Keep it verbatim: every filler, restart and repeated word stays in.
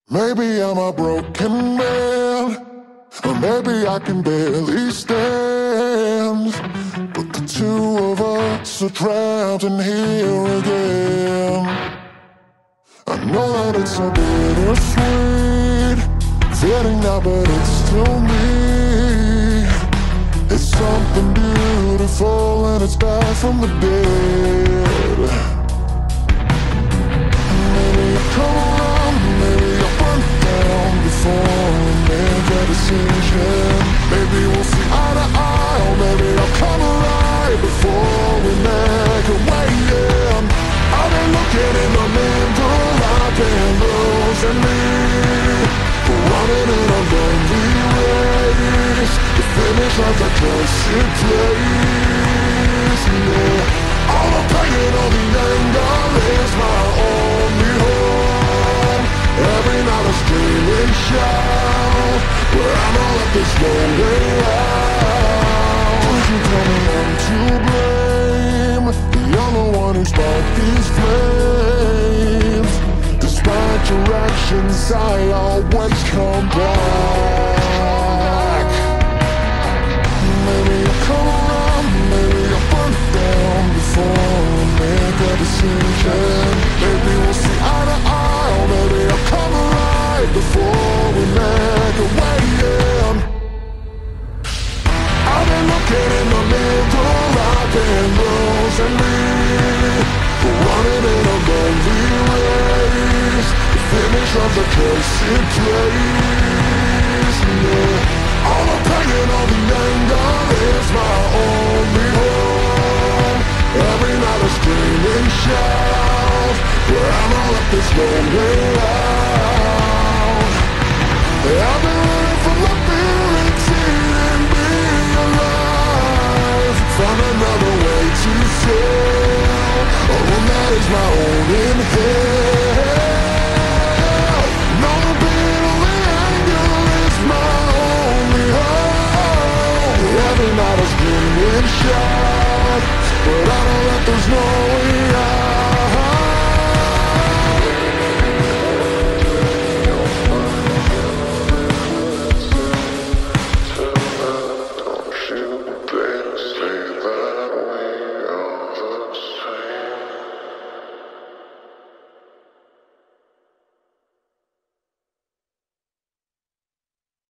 Maybe I'm a broken man, or maybe I can barely stand. But the two of us are trapped in here again. I know that it's so bittersweet, feeling now but it's still me. It's something beautiful and it's back from the dead. Maybe you'll come around, maybe you'll burn down before we make a decision. Maybe we'll see eye to eye, or maybe I'll come alive before we make a way in. I've been looking in the mirror, I've been losing me, running in a lonely race. The finish line's a cursed place, yeah. All the pain, all the anger is my only home. Every night I scream and shout, but I know that there's no way out. Would you tell me I'm to blame? You're the one who sparked these flames. Despite your actions, I always come back. Maybe you'll come around, maybe you'll burn down before we make a decision. Maybe we'll see eye to eye, or maybe I'll come alive before we make a way in. I've been looking in the mirror, I've been losing me, running in a lonely race. The finish of the cursed place, yeah. All the pain, all the anger is my only home. Every night I scream and shout, but I know that there's no way out. I've been running from the fear it's eating me alive. Find another way to feel, a room that is my own in hell. No bitter anger is my only hope. Every night I scream and shout,